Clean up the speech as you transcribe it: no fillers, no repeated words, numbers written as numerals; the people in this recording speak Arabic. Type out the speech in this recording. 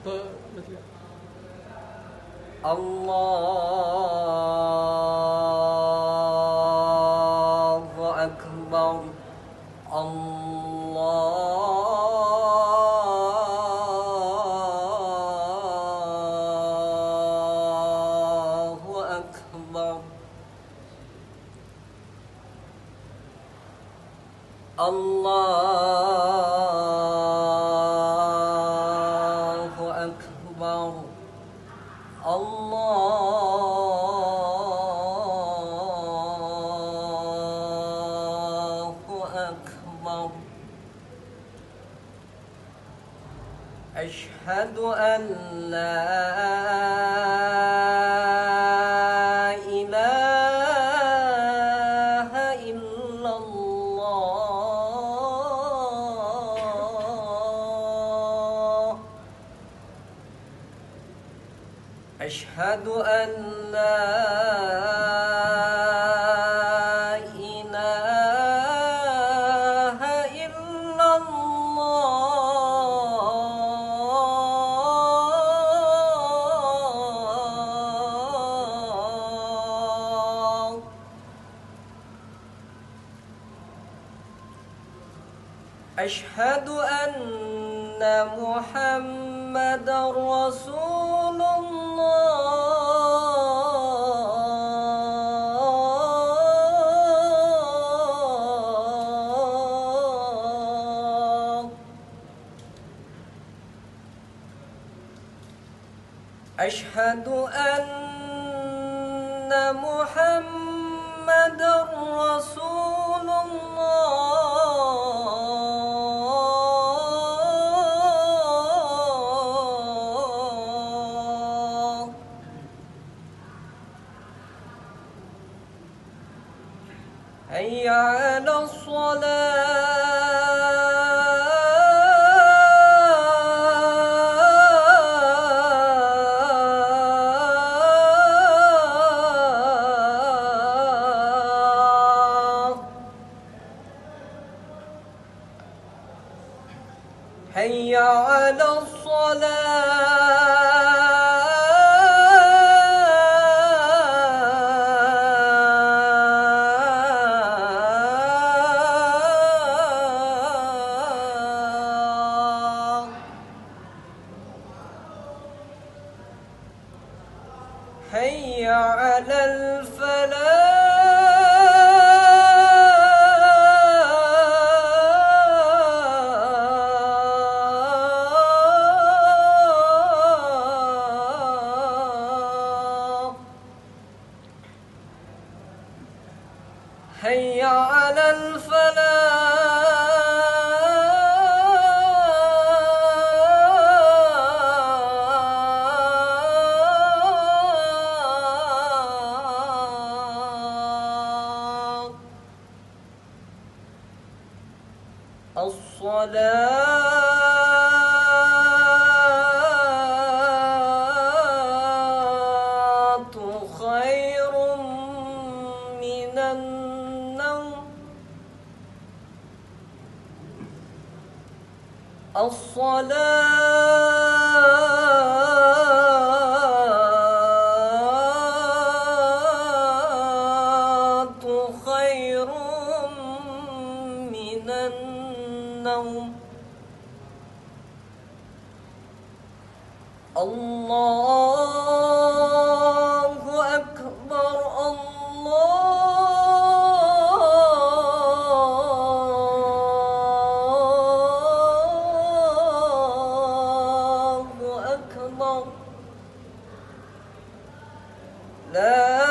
الله أكبر. الله أكبر. الله أكبر. الله أكبر. أشهد أن لا إله إلا الله. أشهد أن لا إله إلا الله. أشهد أن محمدًا رسول الله. أشهد أن محمدًا رسول الله. حي على الصلاة. حي على الصلاة. حي على الفلاح. حي على الفلاح. الصلاة خير من النوم. الصلاة خير من النوم. الله أكبر. الله أكبر. لا